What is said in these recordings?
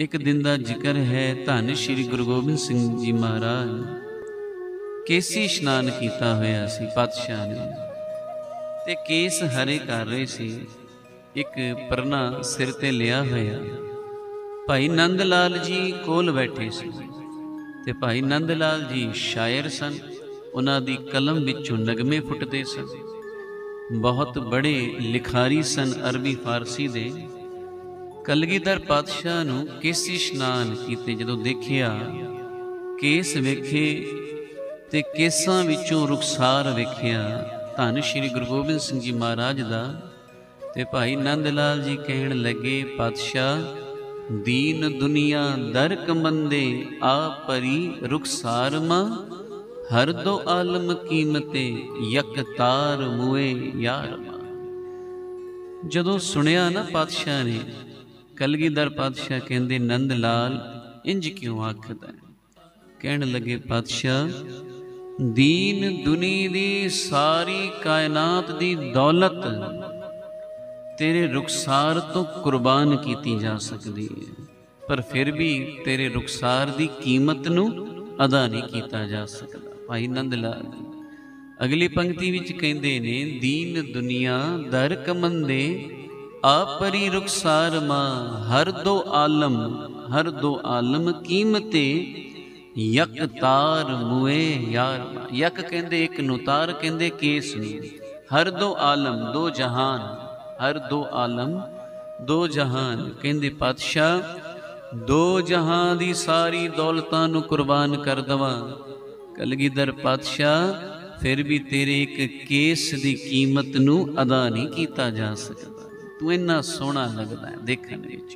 एक दिन का जिक्र है, धन श्री गुरु गोबिंद सिंह जी महाराज केसी इशनान किया होया सी पातशाह ने, ते केस हरे कर रहे सी। एक परना सिर ते लिया होया भाई नंद लाल जी कोल बैठे सी, ते भाई नंद लाल जी शायर सन। उन्हां दी कलम विचों नगमे फुटदे सन। बहुत बड़े लिखारी सन अरबी फारसी दे। कलगीधर पातशाह नूं केसी इशनान कीते जदों देखिया, केस वेखे ते केसां विचों रुखसार वेखिया धन श्री गुरु गोबिंद सिंह जी महाराज दा। ते भाई नंद लाल जी कहण लगे, पातशाह दीन दुनिया दर कमंदे आ परी रुखसार मां, हर दो आलम कीमते यक तार मुए यार मां। जदों सुनिया ना पातशाह ने, कलगीधर पातशाह कहंदे नंद लाल इंज क्यों आखदा है? कहण लगे, पातशाह दीन दुनी दी सारी कायनात दी दौलत तेरे रुखसार तो कुर्बान की जा सकती है, पर फिर भी तेरे रुखसार दी कीमत नूं अदा नहीं किया जा सकता। भाई नंद लाल अगली पंक्ति विच कहंदे ने, दीन दुनिया दर कमंदे आपरी रुखसार मां, हर दो आलम कीमते यक तार मुए यार। यक कहंदे एक नूं, तार कहंदे केस नूं। हर दो आलम दो जहान, हर दो आलम दो जहान। कहंदे पातशाह दो जहां दी सारी दौलतां नूं कुर्बान कर दवां, कलगीधर पातशाह फिर भी तेरे एक केस दी कीमत नूं अदा नहीं किया जा सकता। तू इन्ना सोहना लगदा है देखण विच।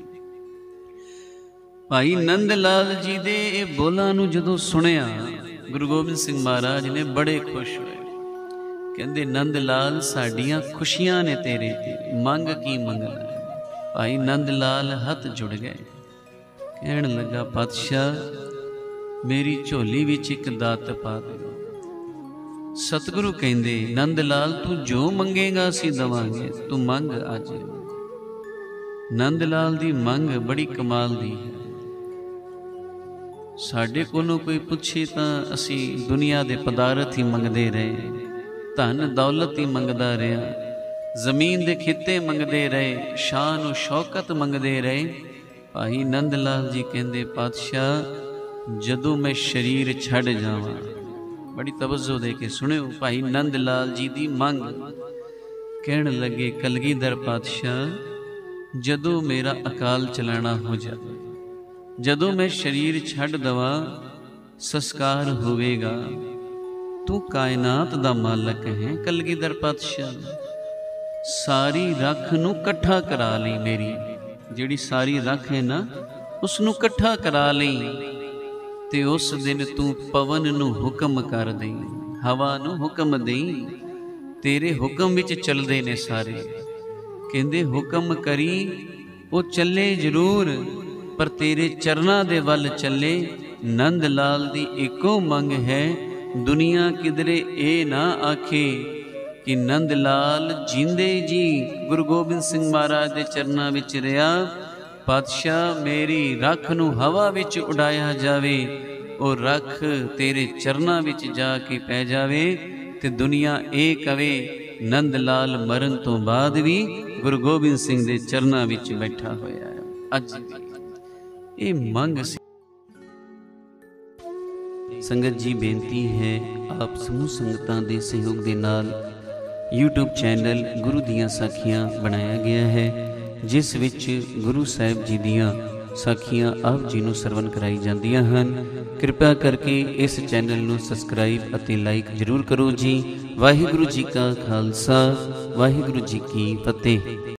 भाई नंद लाल जी दे बोलां नूं जदों सुनिया, गुरु गोबिंद सिंह महाराज ने बड़े खुश होए। कहंदे नंद लाल साडियां खुशियां ने तेरे ते, मंग की मंगना है। भाई नंद लाल हथ जुड़ गए। कहण लगा, पातशाह मेरी झोली विच एक दत्त पा दे। सतगुरु कहंदे नंद लाल तू जो मंगेगा असीं दवांगे, तू मंग अज। नंद लाल दी मंग बड़ी कमाल दी है। साडे कोलों कोई पुछे तां असीं दुनिया दे पदार्थ ही मंगदे रहे, धन दौलत ही मंगदा रहा, जमीन दे खिते मंगदे रहे, शान शौकत मंगदे रहे। भाई नंद लाल जी कहंदे, पातशाह जदों मैं शरीर छड़ जावां, बड़ी तवज्जो दे के सुनियो भाई नंद लाल जी दी मंग। कहण लगे, कलगीधर पातशाह जदों मेरा अकाल चलाना हो जाए, जदों मैं शरीर छड़ दवा, संस्कार होवेगा, तू कायनात दा मालक है। कलगीधर पातशाह सारी रख नूं कट्ठा करा लई, मेरी जिहड़ी सारी रख है ना उसनूं कट्ठा करा लई, ते उस दिन तू पवन नूं हुक्म कर दई, हवा नूं हुक्म दई, तेरे हुक्म विच चलदे ने सारे। कहंदे हुक्म करी वो चले जरूर, पर तेरे चरना दे वल चले। नंद लाल दी एको मंग है, दुनिया किधरे ए ना आखे कि नंद लाल जींदे जी गुरु गोबिंद सिंह महाराज दे चरना विच रहा। पातशाह मेरी रख नूं हवा विच उड़ाया जावे, और रख तेरे चरना विच जाके पै जावे, ते दुनिया ए कवे नंद लाल मरण तो बाद भी गुरु गोबिंद सिंह दे चरना विच बैठा होया है। अज ये मंग सी। संगत जी बेनती है, आप समूह संगतां दे सहयोग दे नाल यूट्यूब चैनल गुरु दियां साखियां बनाया गया है, जिस विच गुरु साहिब जी दियां साखियां आप जी नूं सरवण कराई जांदियां हन। कृपा करके इस चैनल नूं सबसक्राइब अते लाइक जरूर करो जी। वाहिगुरु जी का खालसा, वाहिगुरु जी की फतेह।